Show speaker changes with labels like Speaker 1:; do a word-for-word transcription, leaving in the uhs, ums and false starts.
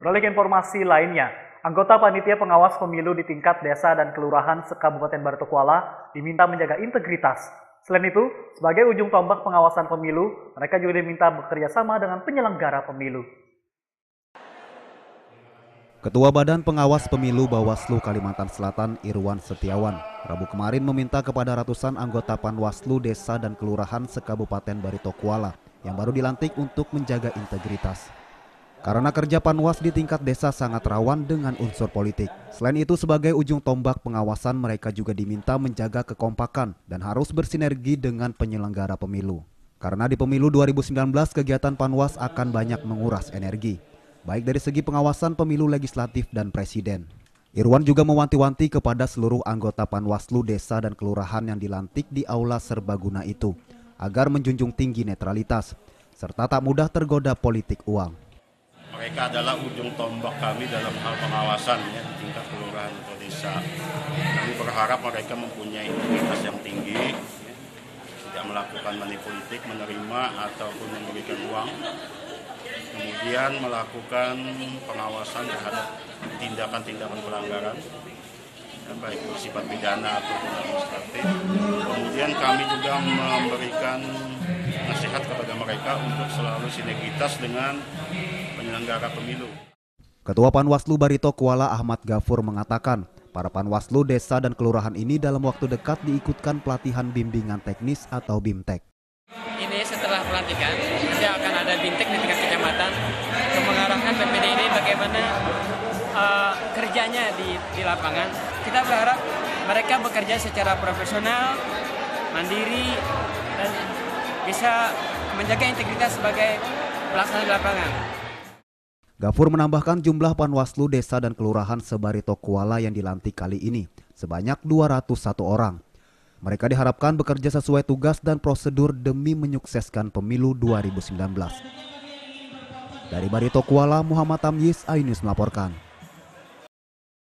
Speaker 1: Beralih ke informasi lainnya, anggota panitia pengawas pemilu di tingkat desa dan kelurahan se-Kabupaten Baritokuala diminta menjaga integritas. Selain itu, sebagai ujung tombak pengawasan pemilu, mereka juga diminta bekerja sama dengan penyelenggara pemilu.
Speaker 2: Ketua Badan Pengawas Pemilu Bawaslu Kalimantan Selatan Irwan Setiawan Rabu kemarin meminta kepada ratusan anggota Panwaslu desa dan kelurahan se-Kabupaten Baritokuala yang baru dilantik untuk menjaga integritas. Karena kerja Panwas di tingkat desa sangat rawan dengan unsur politik. Selain itu, sebagai ujung tombak pengawasan, mereka juga diminta menjaga kekompakan dan harus bersinergi dengan penyelenggara pemilu. Karena di pemilu dua ribu sembilan belas kegiatan Panwas akan banyak menguras energi, baik dari segi pengawasan pemilu legislatif dan presiden. Irwan juga mewanti-wanti kepada seluruh anggota Panwaslu desa dan kelurahan yang dilantik di aula serbaguna itu, agar menjunjung tinggi netralitas, serta tak mudah tergoda politik uang.
Speaker 3: Mereka adalah ujung tombak kami dalam hal pengawasan ya, di tingkat kelurahan atau desa. Kami berharap mereka mempunyai integritas yang tinggi, ya, tidak melakukan money politik, menerima ataupun memberikan uang, kemudian melakukan pengawasan terhadap tindakan-tindakan pelanggaran, ya, baik bersifat pidana ataupun administratif. Kemudian kami juga memberikan nasihat kepada mereka untuk selalu sinergitas dengan penyelenggara pemilu.
Speaker 2: Ketua Panwaslu Baritokuala Ahmad Gafur mengatakan, para Panwaslu desa dan kelurahan ini dalam waktu dekat diikutkan pelatihan bimbingan teknis atau BIMTEK.
Speaker 4: Ini setelah pelantikan, nanti akan ada BIMTEK di tingkat kecamatan untuk mengarahkan P P D ini bagaimana uh, kerjanya di, di lapangan. Kita berharap mereka bekerja secara profesional, mandiri, dan bisa menjaga integritas sebagai pelaksana di lapangan.
Speaker 2: Gafur menambahkan jumlah Panwaslu desa dan kelurahan se-Baritokuala yang dilantik kali ini sebanyak dua ratus satu orang. Mereka diharapkan bekerja sesuai tugas dan prosedur demi menyukseskan pemilu dua ribu sembilan belas. Dari Baritokuala, Muhammad Tamyiz, iNews melaporkan.